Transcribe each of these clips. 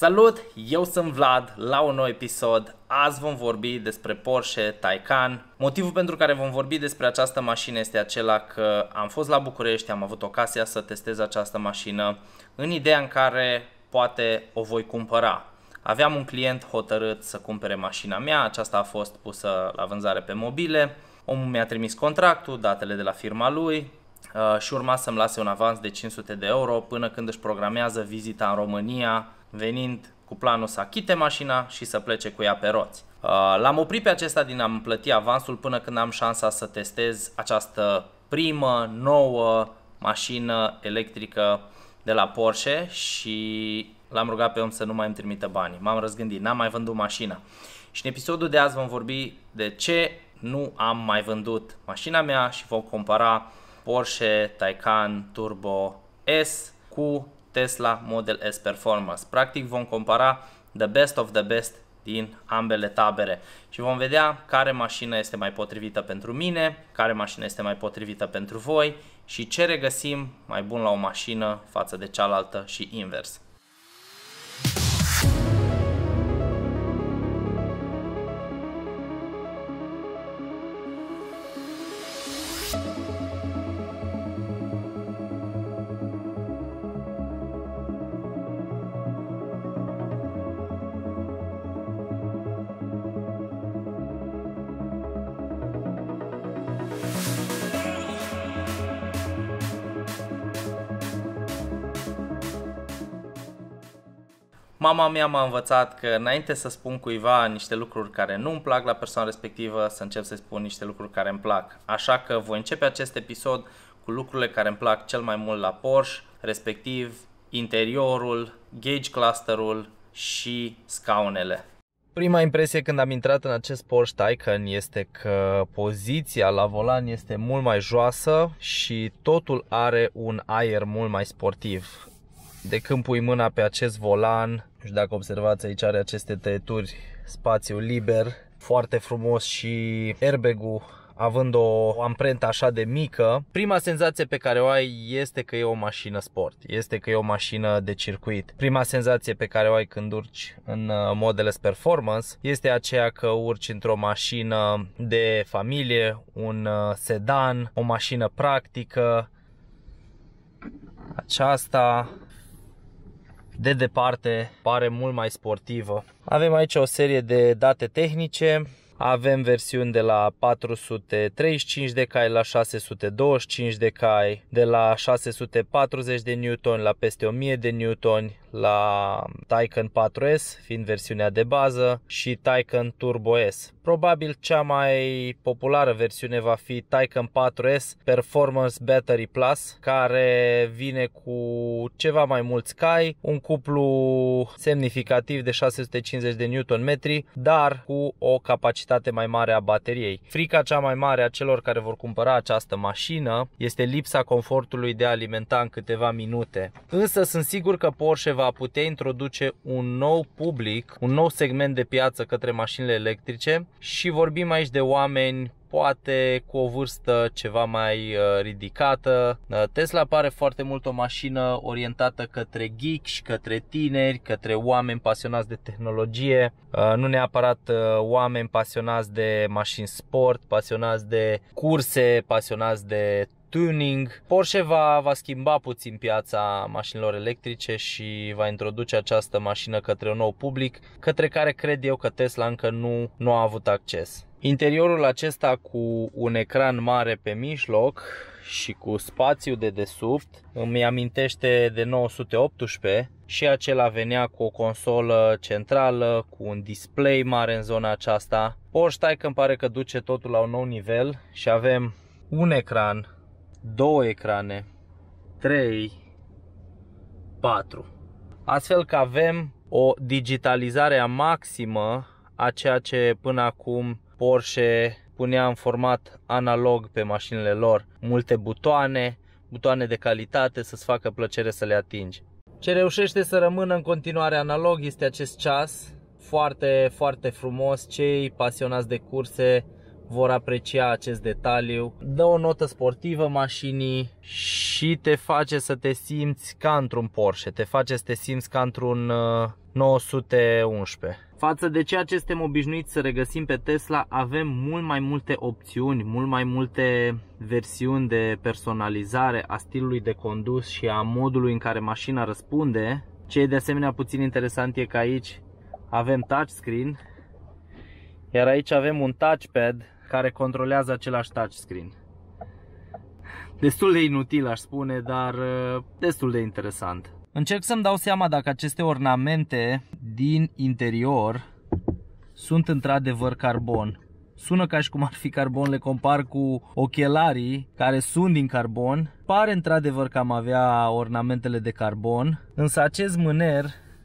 Salut, eu sunt Vlad la un nou episod. Azi vom vorbi despre Porsche Taycan. Motivul pentru care vom vorbi despre această mașină este acela că am fost la București, am avut ocazia să testez această mașină în ideea în care poate o voi cumpăra. Aveam un client hotărât să cumpere mașina mea, aceasta a fost pusă la vânzare pe mobile. Omul mi-a trimis contractul, datele de la firma lui și urma să-mi lase un avans de 500 de euro până când își programează vizita în România, venind cu planul să achite mașina și să plece cu ea pe roți. L-am oprit pe acesta din a-mi plăti avansul până când am șansa să testez această primă, nouă mașină electrică de la Porsche și l-am rugat pe om să nu mai îmi trimită banii. M-am răzgândit, n-am mai vândut mașina. Și în episodul de azi vom vorbi de ce nu am mai vândut mașina mea și vom compara Porsche Taycan Turbo S cu Tesla Model S Performance. Practic vom compara the best of the best din ambele tabere și vom vedea care mașină este mai potrivită pentru mine, care mașină este mai potrivită pentru voi și ce regăsim mai bun la o mașină față de cealaltă și invers. Mama mea m-a învățat că înainte să spun cuiva niște lucruri care nu îmi plac la persoana respectivă, să încep să spun niște lucruri care îmi plac. Așa că voi începe acest episod cu lucrurile care îmi plac cel mai mult la Porsche, respectiv interiorul, gauge clusterul și scaunele. Prima impresie când am intrat în acest Porsche Taycan este că poziția la volan este mult mai joasă și totul are un aer mult mai sportiv. De când pui mâna pe acest volan, nu știu dacă observați, aici are aceste tăieturi, spațiu liber, foarte frumos și airbag-ul având o amprentă așa de mică, prima senzație pe care o ai este că e o mașină sport, este că e o mașină de circuit. Prima senzație pe care o ai când urci în Model S Performance este aceea că urci într-o mașină de familie, un sedan, o mașină practică. Aceasta de departe pare mult mai sportivă. Avem aici o serie de date tehnice. Avem versiuni de la 435 de cai la 625 de cai, de la 640 de newtoni la peste 1000 de newtoni, la Taycan 4S, fiind versiunea de bază, și Taycan Turbo S. Probabil cea mai populară versiune va fi Taycan 4S Performance Battery Plus, care vine cu ceva mai mulți cai, un cuplu semnificativ de 650 de Nm, dar cu o capacitate mai mare a bateriei. Frica cea mai mare a celor care vor cumpăra această mașină este lipsa confortului de a alimenta în câteva minute. Însă sunt sigur că Porsche va putea introduce un nou public, un nou segment de piață către mașinile electrice și vorbim aici de oameni poate cu o vârstă ceva mai ridicată. Tesla pare foarte mult o mașină orientată către geek și către tineri, către oameni pasionați de tehnologie, nu neapărat oameni pasionați de mașini sport, pasionați de curse, pasionați de tuning. Porsche va schimba puțin piața mașinilor electrice și va introduce această mașină către un nou public, către care cred eu că Tesla încă nu a avut acces. Interiorul acesta cu un ecran mare pe mijloc și cu spațiu de desubt îmi amintește de 918 și acela venea cu o consolă centrală, cu un display mare în zona aceasta. Porsche Taycan pare că duce totul la un nou nivel și avem un ecran, două ecrane, 3, 4. Astfel că avem o digitalizare a maximă a ceea ce până acum Porsche punea în format analog pe mașinile lor. Multe butoane de calitate să-ți facă plăcere să le atingi. Ce reușește să rămână în continuare analog este acest ceas, foarte, foarte frumos. Cei pasionați de curse vor aprecia acest detaliu. Dă o notă sportivă mașinii și te face să te simți ca într-un Porsche, te face să te simți ca într-un 911. Față de ceea ce suntem obișnuiți să regăsim pe Tesla, avem mult mai multe opțiuni, mult mai multe versiuni de personalizare a stilului de condus și a modului în care mașina răspunde. Ce e de asemenea puțin interesant e că aici avem touchscreen, iar aici avem un touchpad care controlează același touchscreen. Destul de inutil, aș spune, dar destul de interesant. Încerc să-mi dau seama dacă aceste ornamente din interior sunt într-adevăr carbon. Sună ca și cum ar fi carbon, le compar cu ochelarii care sunt din carbon. Pare într-adevăr că am avea ornamentele de carbon, însă acest mâner,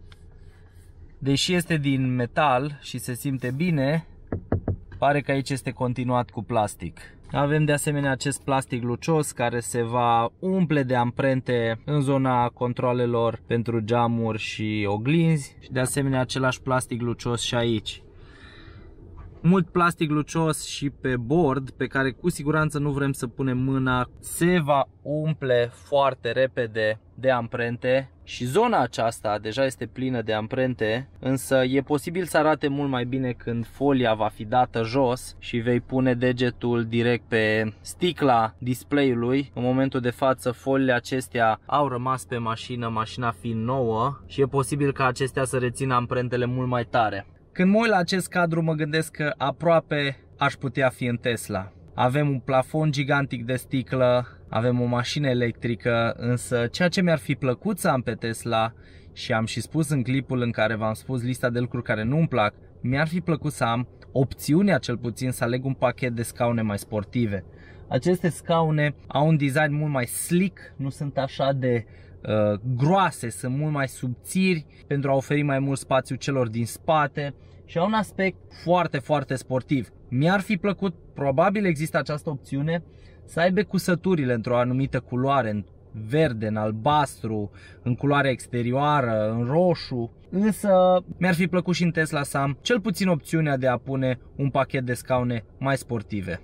deși este din metal și se simte bine, pare că aici este continuat cu plastic. Avem de asemenea acest plastic lucios care se va umple de amprente în zona controlelor pentru geamuri și oglinzi și de asemenea același plastic lucios și aici. Mult plastic lucios și pe bord pe care cu siguranță nu vrem să punem mâna. Se va umple foarte repede de amprente și zona aceasta deja este plină de amprente, însă e posibil să arate mult mai bine când folia va fi dată jos și vei pune degetul direct pe sticla display-ului. În momentul de față foliile acestea au rămas pe mașină, mașina fiind nouă, și e posibil ca acestea să rețină amprentele mult mai tare. Când mă uit la acest cadru mă gândesc că aproape aș putea fi în Tesla. Avem un plafon gigantic de sticlă, avem o mașină electrică, însă ceea ce mi-ar fi plăcut să am pe Tesla, și am și spus în clipul în care v-am spus lista de lucruri care nu-mi plac, mi-ar fi plăcut să am opțiunea cel puțin să aleg un pachet de scaune mai sportive. Aceste scaune au un design mult mai slick, nu sunt așa de groase, sunt mult mai subțiri pentru a oferi mai mult spațiu celor din spate și au un aspect foarte, foarte sportiv. Mi-ar fi plăcut, probabil există această opțiune, să aibă cusăturile într-o anumită culoare, în verde, în albastru, în culoare exterioară, în roșu, însă mi-ar fi plăcut și în Tesla să am cel puțin opțiunea de a pune un pachet de scaune mai sportive.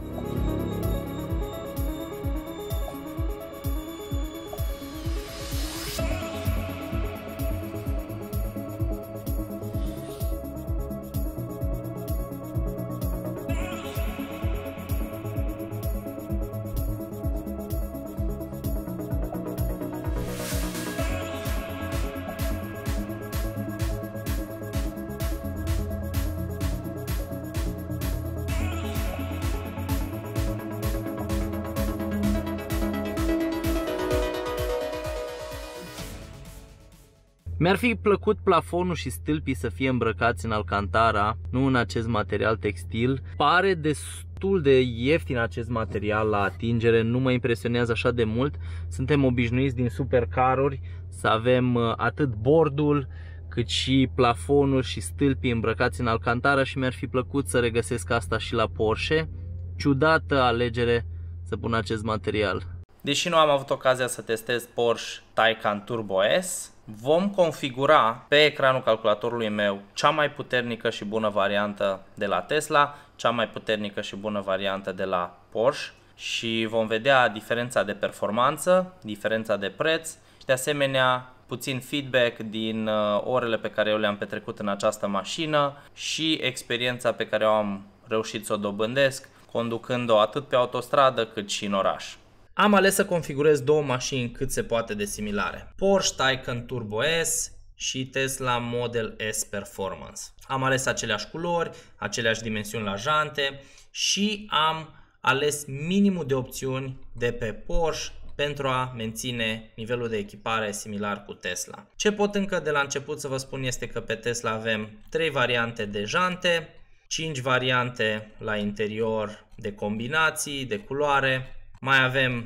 Mi-ar fi plăcut plafonul și stâlpii să fie îmbrăcați în alcantara, nu în acest material textil. Pare destul de ieftin acest material la atingere, nu mă impresionează așa de mult. Suntem obișnuiți din supercaruri să avem atât bordul cât și plafonul și stâlpii îmbrăcați în alcantara și mi-ar fi plăcut să regăsesc asta și la Porsche. Ciudată alegere să pun acest material. Deși nu am avut ocazia să testez Porsche Taycan Turbo S, vom configura pe ecranul calculatorului meu cea mai puternică și bună variantă de la Tesla, cea mai puternică și bună variantă de la Porsche și vom vedea diferența de performanță, diferența de preț și de asemenea puțin feedback din orele pe care eu le-am petrecut în această mașină și experiența pe care eu am reușit să o dobândesc conducând-o atât pe autostradă cât și în oraș. Am ales să configurez două mașini cât se poate de similare. Porsche Taycan Turbo S și Tesla Model S Performance. Am ales aceleași culori, aceleași dimensiuni la jante și am ales minimul de opțiuni de pe Porsche pentru a menține nivelul de echipare similar cu Tesla. Ce pot încă de la început să vă spun este că pe Tesla avem 3 variante de jante, 5 variante la interior de combinații, de culoare, mai avem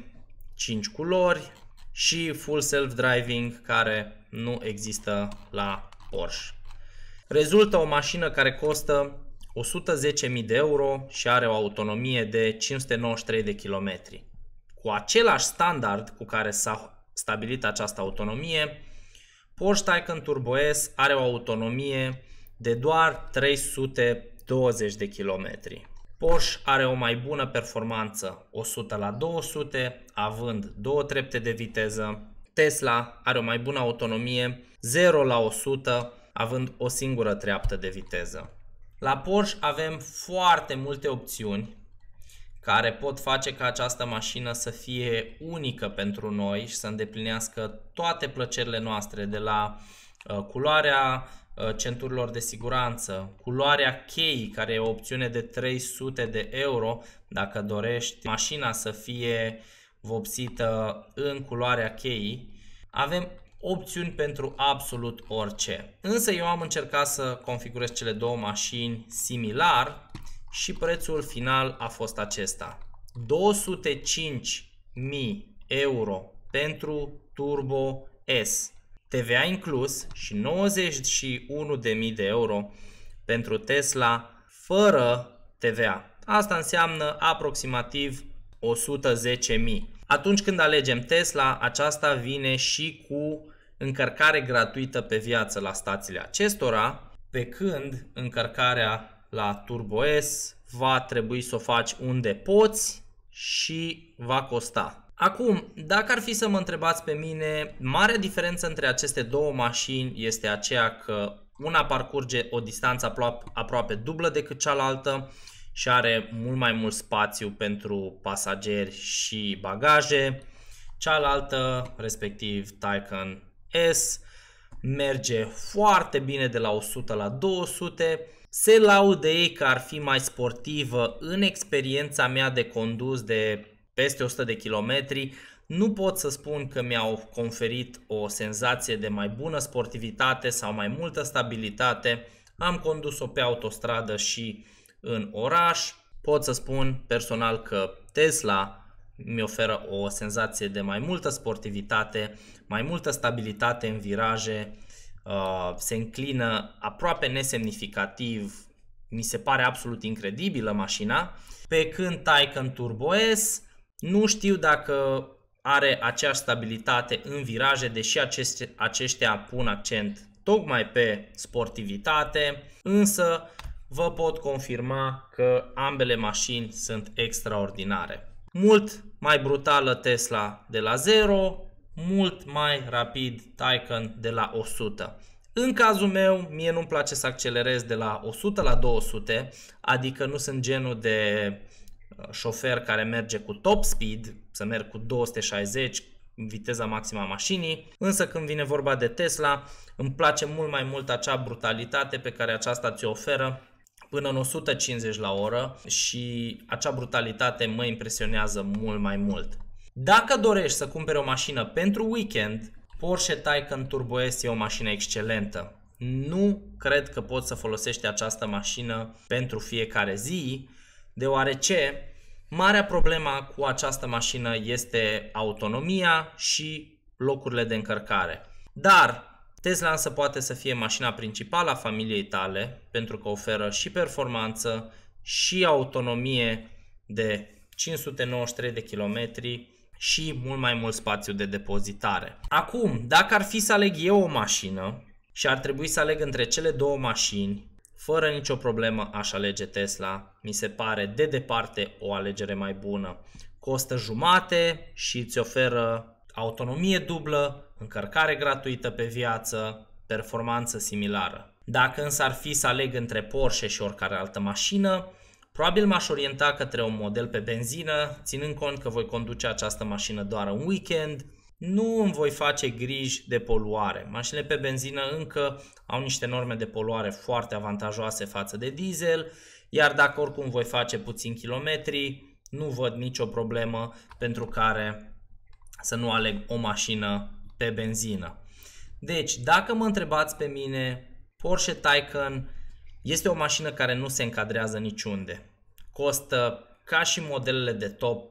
5 culori și full self-driving care nu există la Porsche. Rezultă o mașină care costă 110.000 de euro și are o autonomie de 593 de km. Cu același standard cu care s-a stabilit această autonomie, Porsche Taycan Turbo S are o autonomie de doar 320 de km. Porsche are o mai bună performanță 100 la 200, având 2 trepte de viteză. Tesla are o mai bună autonomie 0 la 100, având o singură treaptă de viteză. La Porsche avem foarte multe opțiuni care pot face ca această mașină să fie unică pentru noi și să îndeplinească toate plăcerile noastre, de la culoarea centurilor de siguranță, culoarea cheii, care e o opțiune de 300 de euro dacă dorești mașina să fie vopsită în culoarea cheii. Avem opțiuni pentru absolut orice. Însă eu am încercat să configurez cele două mașini similar și prețul final a fost acesta. 205.000 euro pentru Turbo S, TVA inclus, și 91.000 de euro pentru Tesla fără TVA. Asta înseamnă aproximativ 110.000. Atunci când alegem Tesla, aceasta vine și cu încărcare gratuită pe viață la stațiile acestora, pe când încărcarea la Turbo S va trebui să o faci unde poți și va costa. Acum, dacă ar fi să mă întrebați pe mine, marea diferență între aceste două mașini este aceea că una parcurge o distanță aproape dublă decât cealaltă și are mult mai mult spațiu pentru pasageri și bagaje. Cealaltă, respectiv Taycan S, merge foarte bine de la 100 la 200. Se laudă ei că ar fi mai sportivă. În experiența mea de condus de peste 100 de kilometri, nu pot să spun că mi-au conferit o senzație de mai bună sportivitate sau mai multă stabilitate. Am condus-o pe autostradă și în oraș. Pot să spun personal că Tesla mi oferă o senzație de mai multă sportivitate, mai multă stabilitate în viraje, se înclină aproape nesemnificativ, mi se pare absolut incredibilă mașina, pe când Taycan Turbo S nu știu dacă are aceeași stabilitate în viraje, deși aceștia pun accent tocmai pe sportivitate, însă vă pot confirma că ambele mașini sunt extraordinare. Mult mai brutală Tesla de la 0, mult mai rapid Taycan de la 100. În cazul meu, mie nu-mi place să accelerez de la 100 la 200, adică nu sunt genul de șofer care merge cu top speed, să merg cu 260 viteza maximă a mașinii, însă când vine vorba de Tesla, îmi place mult mai mult acea brutalitate pe care aceasta ți-o oferă până în 150 la oră și acea brutalitate mă impresionează mult mai mult. Dacă dorești să cumperi o mașină pentru weekend, Porsche Taycan Turbo S e o mașină excelentă. Nu cred că poți să folosești această mașină pentru fiecare zi, deoarece marea problemă cu această mașină este autonomia și locurile de încărcare. Dar Tesla însă poate să fie mașina principală a familiei tale, pentru că oferă și performanță și autonomie de 593 de kilometri și mult mai mult spațiu de depozitare. Acum, dacă ar fi să aleg eu o mașină și ar trebui să aleg între cele două mașini, fără nicio problemă aș alege Tesla. Mi se pare de departe o alegere mai bună. Costă jumate și îți oferă autonomie dublă, încărcare gratuită pe viață, performanță similară. Dacă însă ar fi să aleg între Porsche și oricare altă mașină, probabil m-aș orienta către un model pe benzină, ținând cont că voi conduce această mașină doar în weekend. Nu îmi voi face griji de poluare. Mașinile pe benzină încă au niște norme de poluare foarte avantajoase față de diesel, iar dacă oricum voi face puțin kilometri, nu văd nicio problemă pentru care să nu aleg o mașină pe benzină. Deci, dacă mă întrebați pe mine, Porsche Taycan este o mașină care nu se încadrează niciunde. Costă ca și modelele de top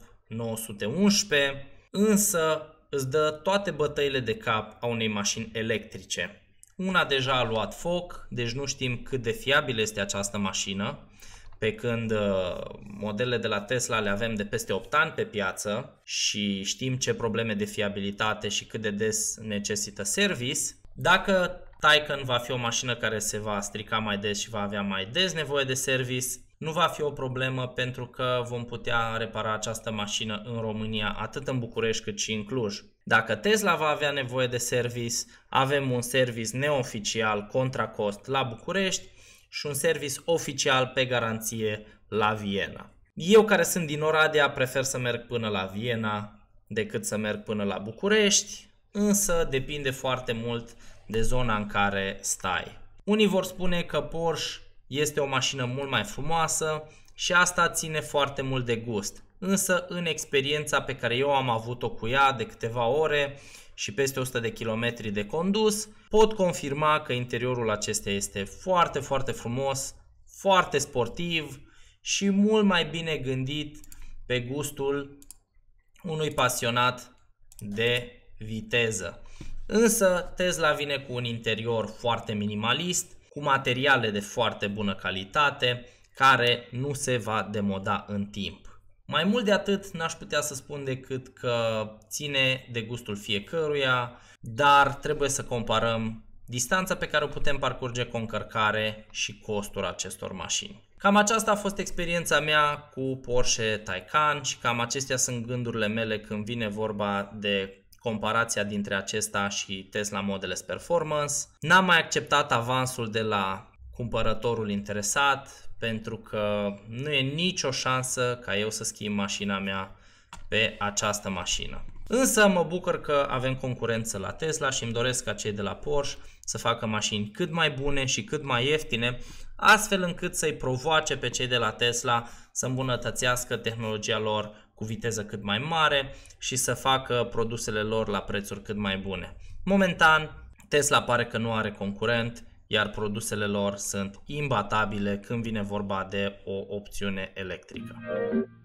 911, însă îți dă toate bătăile de cap a unei mașini electrice. Una deja a luat foc, deci nu știm cât de fiabilă este această mașină, pe când modelele de la Tesla le avem de peste 8 ani pe piață și știm ce probleme de fiabilitate și cât de des necesită service. Dacă Taycan va fi o mașină care se va strica mai des și va avea mai des nevoie de service, nu va fi o problemă pentru că vom putea repara această mașină în România, atât în București cât și în Cluj. Dacă Tesla va avea nevoie de service, avem un service neoficial contra cost la București și un service oficial pe garanție la Viena. Eu, care sunt din Oradea, prefer să merg până la Viena decât să merg până la București, însă depinde foarte mult de zona în care stai. Unii vor spune că Porsche este o mașină mult mai frumoasă și asta ține foarte mult de gust. Însă în experiența pe care eu am avut-o cu ea de câteva ore și peste 100 de kilometri de condus, pot confirma că interiorul acesta este foarte, foarte frumos, foarte sportiv și mult mai bine gândit pe gustul unui pasionat de viteză. Însă Tesla vine cu un interior foarte minimalist, cu materiale de foarte bună calitate, care nu se va demoda în timp. Mai mult de atât n-aș putea să spun decât că ține de gustul fiecăruia, dar trebuie să comparăm distanța pe care o putem parcurge cu o încărcare și costul acestor mașini. Cam aceasta a fost experiența mea cu Porsche Taycan și cam acestea sunt gândurile mele când vine vorba de comparația dintre acesta și Tesla Model S Performance. N-am mai acceptat avansul de la cumpărătorul interesat pentru că nu e nicio șansă ca eu să schimb mașina mea pe această mașină. Însă mă bucur că avem concurență la Tesla și îmi doresc ca cei de la Porsche să facă mașini cât mai bune și cât mai ieftine, astfel încât să-i provoace pe cei de la Tesla să îmbunătățească tehnologia lor cu viteză cât mai mare și să facă produsele lor la prețuri cât mai bune. Momentan, Tesla pare că nu are concurent, iar produsele lor sunt imbatabile când vine vorba de o opțiune electrică.